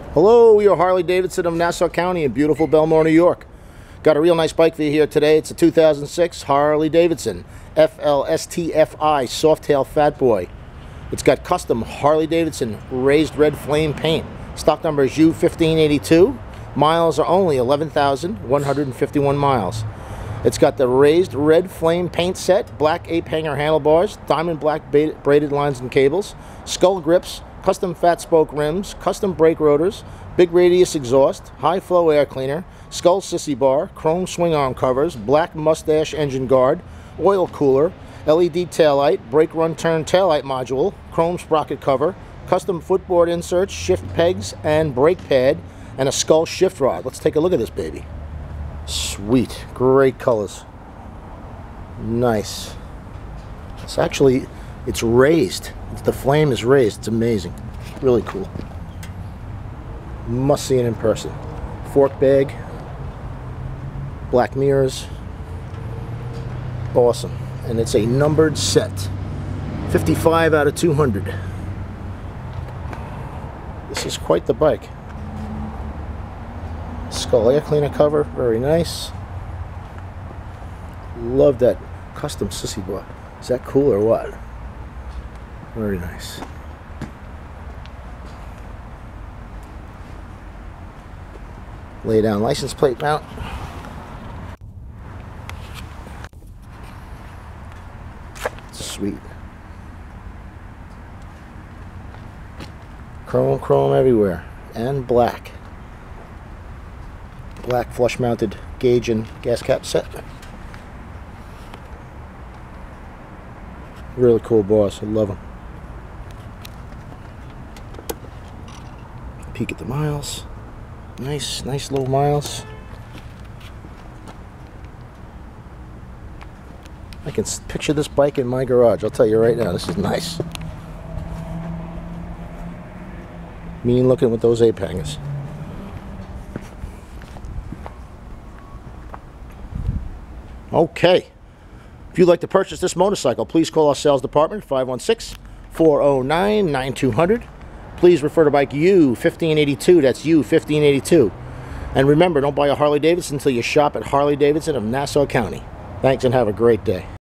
Hello, we are Harley Davidson of Nassau County in beautiful Belmore, New York. Got a real nice bike for you here today. It's a 2006 Harley Davidson FLSTFI Softail Fat Boy. It's got custom Harley Davidson raised red flame paint. Stock number is U1582. Miles are only 11,151 miles. It's got the raised red flame paint set, black ape hanger handlebars, diamond black braided lines and cables, skull grips, custom fat spoke rims, custom brake rotors, big radius exhaust, high flow air cleaner, skull sissy bar, chrome swing arm covers, black mustache engine guard, oil cooler, LED taillight, brake run turn taillight module, chrome sprocket cover, custom footboard inserts, shift pegs and brake pad, and a skull shift rod. Let's take a look at this baby. Sweet, great colors. Nice. It's raised. The flame is raised. It's amazing. Really cool. Must see it in person. Fork bag. Black mirrors. Awesome. And it's a numbered set. 55 out of 200. This is quite the bike. Skull air cleaner cover. Very nice. Love that custom sissy bar. Is that cool or what? Very nice. Lay down license plate mount. Sweet. Chrome everywhere. And black. Black flush mounted gauge and gas cap set. Really cool bars. I love them. Peek at the miles. Nice low miles. I can picture this bike in my garage. I'll tell you right now, this is nice. Mean looking with those ape hangers. Okay. If you'd like to purchase this motorcycle, please call our sales department, 516-409-9200. Please refer to bike U1582. That's U1582. And remember, don't buy a Harley Davidson until you shop at Harley Davidson of Nassau County. Thanks and have a great day.